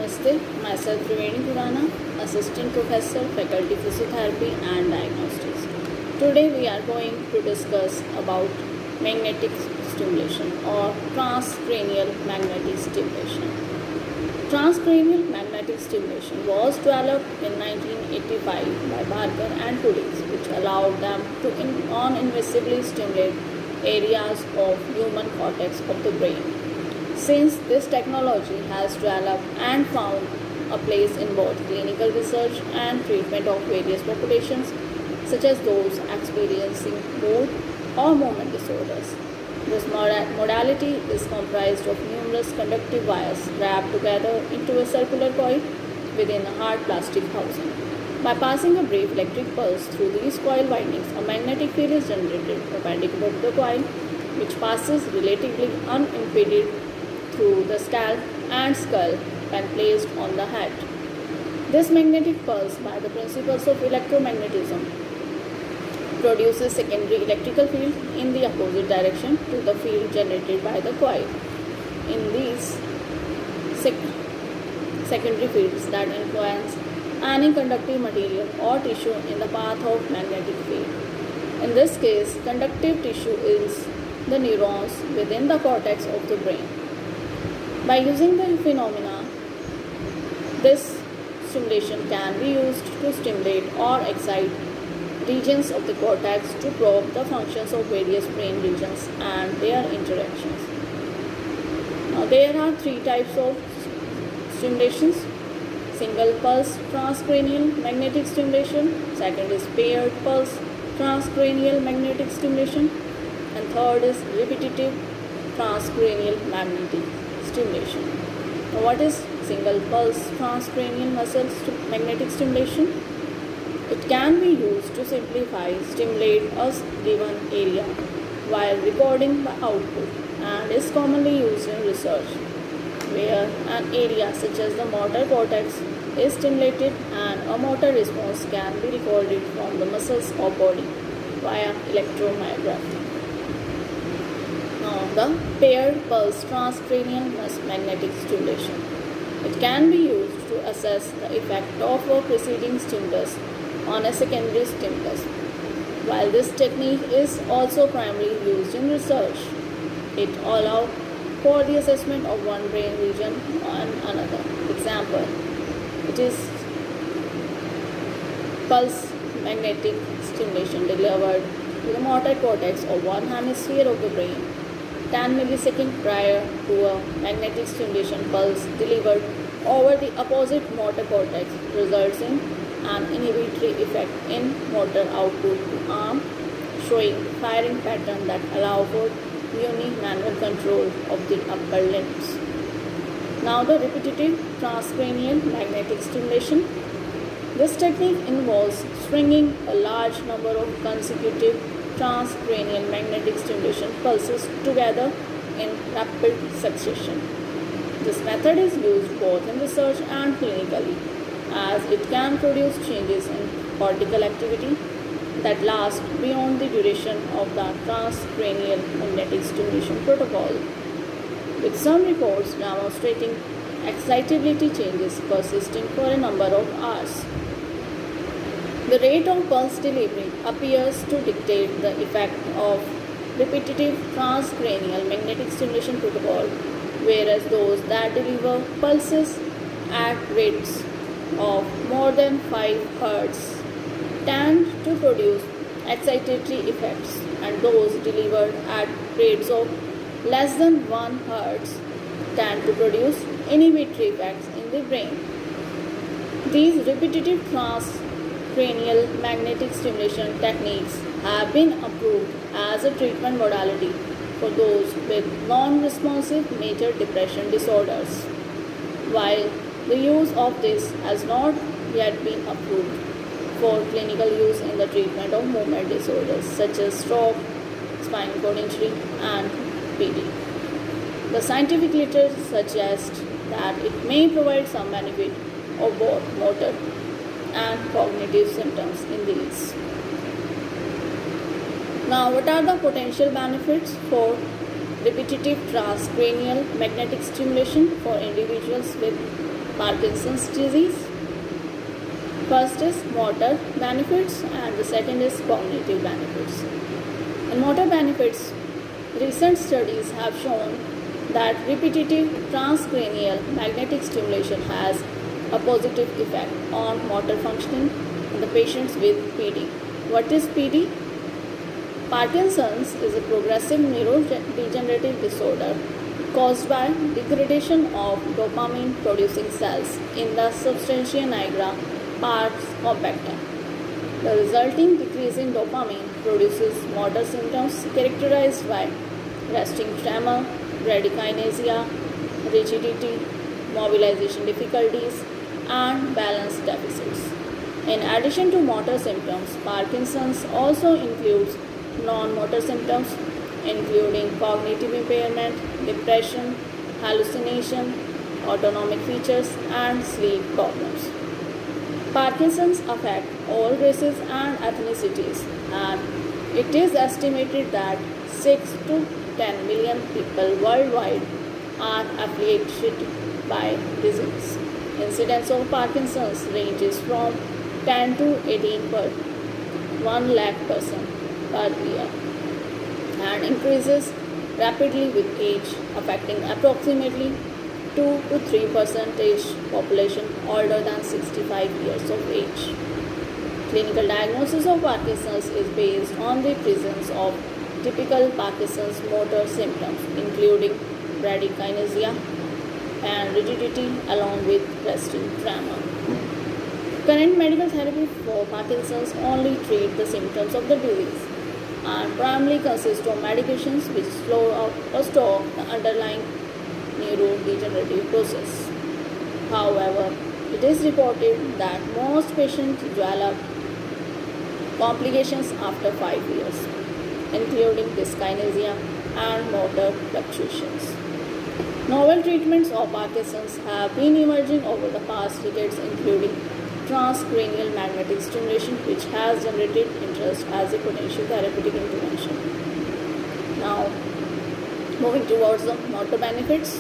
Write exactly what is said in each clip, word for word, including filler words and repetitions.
Namaste, myself Triveni Purana, Assistant Professor, Faculty Physiotherapy and Diagnostics. Today we are going to discuss about magnetic stimulation or transcranial magnetic stimulation. Transcranial magnetic stimulation was developed in nineteen eighty-five by Barker and colleagues, which allowed them to non-invasively stimulate areas of human cortex of the brain. Since this technology has developed and found a place in both clinical research and treatment of various populations, such as those experiencing mood or movement disorders. This modality is comprised of numerous conductive wires wrapped together into a circular coil within a hard plastic housing. By passing a brief electric pulse through these coil windings, a magnetic field is generated perpendicular to the coil, which passes relatively unimpeded through the scalp and skull when placed on the head. This magnetic pulse, by the principles of electromagnetism, produces secondary electrical field in the opposite direction to the field generated by the coil. In these sec- secondary fields that influence any conductive material or tissue in the path of magnetic field. In this case, conductive tissue is the neurons within the cortex of the brain. By using the phenomena, this stimulation can be used to stimulate or excite regions of the cortex to probe the functions of various brain regions and their interactions. Now, there are three types of stimulations: single pulse transcranial magnetic stimulation, second is paired pulse transcranial magnetic stimulation, and third is repetitive transcranial magnetic stimulation. Now, what is single pulse transcranial muscle st- magnetic stimulation? It can be used to simplify stimulate a given area while recording the output, and is commonly used in research where an area such as the motor cortex is stimulated and a motor response can be recorded from the muscles of body via electromyography. Now, the paired pulse transcranial magnetic stimulation. It can be used to assess the effect of a preceding stimulus on a secondary stimulus. While this technique is also primarily used in research, it allows for the assessment of one brain region on another. Example, it is pulse magnetic stimulation delivered to the motor cortex of one hemisphere of the brain ten milliseconds prior to a magnetic stimulation pulse delivered over the opposite motor cortex results in an inhibitory effect in motor output to arm, showing firing pattern that allow for uni-manual control of the upper limbs. Now, the repetitive transcranial magnetic stimulation. This technique involves stringing a large number of consecutive transcranial magnetic stimulation pulses together in rapid succession. This method is used both in research and clinically, as it can produce changes in cortical activity that last beyond the duration of the transcranial magnetic stimulation protocol, with some reports demonstrating excitability changes persisting for a number of hours. The rate of pulse delivery appears to dictate the effect of repetitive transcranial magnetic stimulation protocol, whereas those that deliver pulses at rates of more than five hertz tend to produce excitatory effects, and those delivered at rates of less than one hertz tend to produce inhibitory effects in the brain. These repetitive transcranial magnetic stimulation techniques have been approved as a treatment modality for those with non-responsive major depression disorders, while the use of this has not yet been approved for clinical use in the treatment of movement disorders such as stroke, spinal cord injury, and P D. The scientific literature suggests that it may provide some benefit of both motor and cognitive symptoms in these. Now, what are the potential benefits for repetitive transcranial magnetic stimulation for individuals with Parkinson's disease. First is motor benefits and the second is cognitive benefits. In motor benefits, recent studies have shown that repetitive transcranial magnetic stimulation has a positive effect on motor functioning in the patients with P D. What is P D? Parkinson's is a progressive neurodegenerative disorder caused by degradation of dopamine producing cells in the substantia nigra pars compacta. The resulting decrease in dopamine produces motor symptoms characterized by resting tremor, bradykinesia, rigidity, mobilization difficulties, and balance deficits. In addition to motor symptoms, Parkinson's also includes non-motor symptoms including cognitive impairment, depression, hallucination, autonomic features, and sleep problems. Parkinson's affects all races and ethnicities, and it is estimated that six to ten million people worldwide are afflicted by disease. Incidence of Parkinson's ranges from ten to eighteen per one lakh person per year and increases rapidly with age, affecting approximately two to three percentage population older than sixty-five years of age. Clinical diagnosis of Parkinson's is based on the presence of typical Parkinson's motor symptoms including bradykinesia and rigidity along with resting tremor. Current medical therapy for Parkinson's only treat the symptoms of the disease and primarily consist of medications which slow up or stop the underlying neurodegenerative process. However, it is reported that most patients develop complications after five years, including dyskinesia and motor fluctuations. Novel treatments of Parkinson's have been emerging over the past decades, including transcranial magnetic stimulation, which has generated interest as a potential therapeutic intervention. Now, moving towards the motor benefits.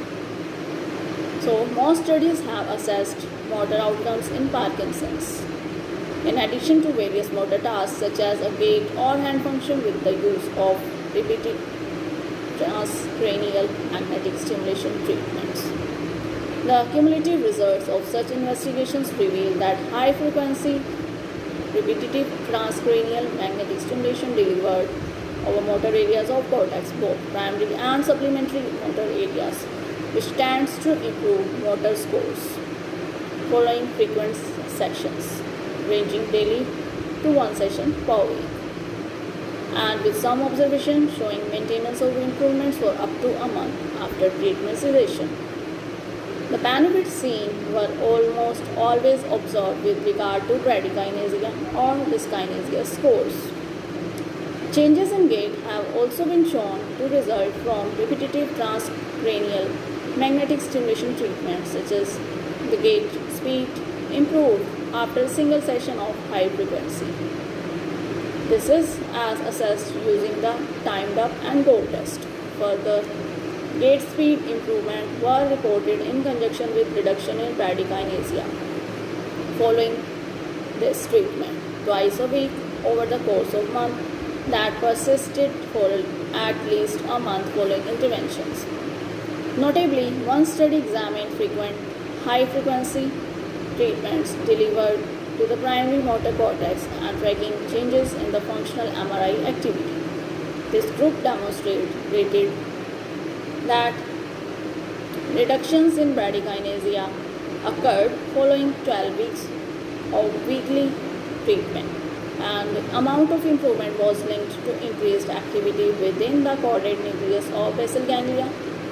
So, most studies have assessed motor outcomes in Parkinson's. In addition to various motor tasks such as a gait or hand function with the use of repeated transcranial magnetic stimulation treatments. The cumulative results of such investigations reveal that high-frequency repetitive transcranial magnetic stimulation delivered over motor areas of cortex, both primary and supplementary motor areas, which tends to improve motor scores following frequent sessions, ranging daily to one session per week, and with some observation showing maintenance of improvements for up to a month after treatment cessation. The benefits seen were almost always observed with regard to bradykinesia or dyskinesia scores. Changes in gait have also been shown to result from repetitive transcranial magnetic stimulation treatments, such as the gait speed improved after a single session of high frequency. This is as assessed using the timed up and go test. Further, gait speed improvement were reported in conjunction with reduction in bradykinesia following this treatment twice a week over the course of a month that persisted for at least a month following interventions. Notably, one study examined frequent high-frequency treatments delivered to the primary motor cortex and tracking changes in the functional M R I activity. This group demonstrated that reductions in bradykinesia occurred following twelve weeks of weekly treatment, and the amount of improvement was linked to increased activity within the caudate nucleus of basal ganglia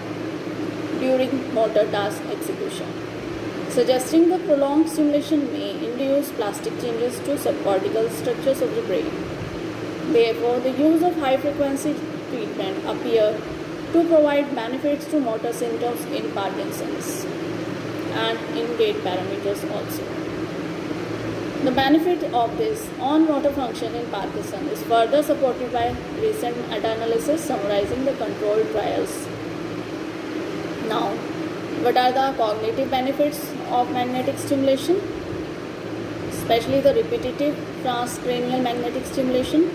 during motor task execution, suggesting the prolonged stimulation may induce plastic changes to subcortical structures of the brain. Therefore, the use of high-frequency treatment appear to provide benefits to motor symptoms in Parkinson's and in gait parameters also. The benefit of this on-motor function in Parkinson is further supported by recent meta-analysis summarizing the controlled trials. Now, what are the cognitive benefits of magnetic stimulation, especially the repetitive transcranial magnetic stimulation?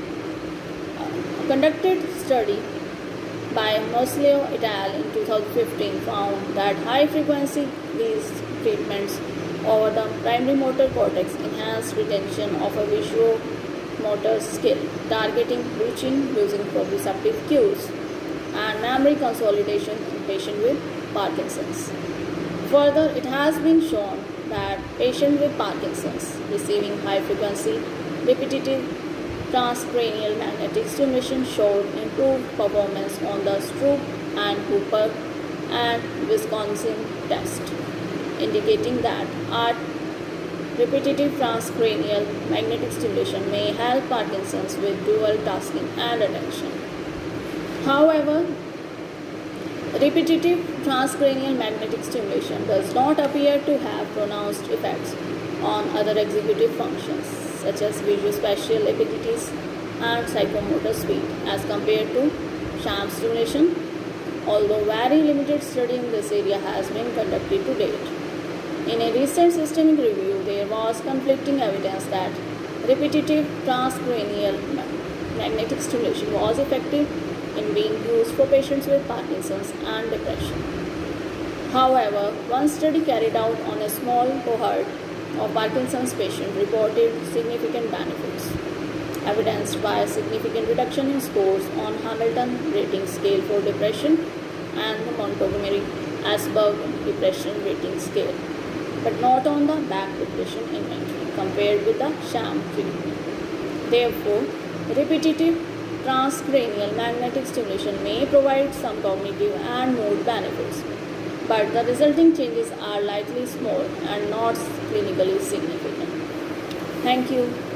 A conducted study by Mosleo et al. In two thousand fifteen found that high-frequency these treatments over the primary motor cortex enhanced retention of a visuomotor skill, targeting, reaching, using proprioceptive cues, and memory consolidation in patients with Parkinson's. Further, it has been shown that patients with Parkinson's receiving high-frequency repetitive transcranial magnetic stimulation showed improved performance on the Stroop and Cooper and Wisconsin test, indicating that art repetitive transcranial magnetic stimulation may help Parkinson's with dual tasking and attention. However, repetitive transcranial magnetic stimulation does not appear to have pronounced effects on other executive functions such as visuospatial abilities and psychomotor speed as compared to sham stimulation, although very limited study in this area has been conducted to date. In a recent systemic review, there was conflicting evidence that repetitive transcranial magnetic stimulation was effective in being used for patients with Parkinson's and depression. However, one study carried out on a small cohort of Parkinson's patients reported significant benefits, evidenced by a significant reduction in scores on Hamilton Rating Scale for Depression and the Montgomery-Åsberg Depression Rating Scale, but not on the back depression inventory compared with the sham treatment. Therefore, repetitive transcranial magnetic stimulation may provide some cognitive and mood benefits, but the resulting changes are likely small and not clinically significant. Thank you.